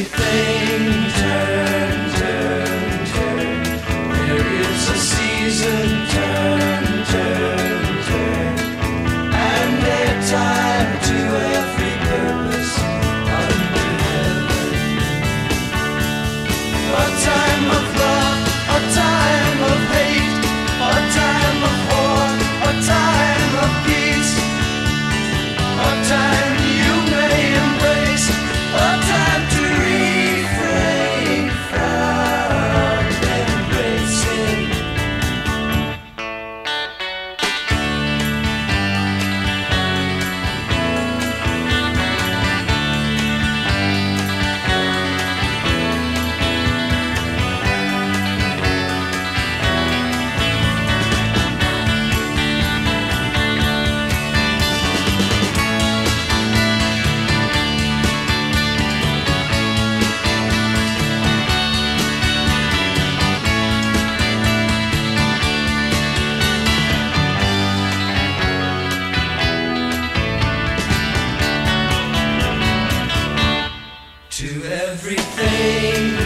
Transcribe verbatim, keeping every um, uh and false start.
everything turn, turn, turn. There is a season, turn, turn, turn. And a time to every purpose under heaven. A time of love, a time of hate, a time of war, a time of peace, a time you may embrace, a time to refrain from embracing. To everything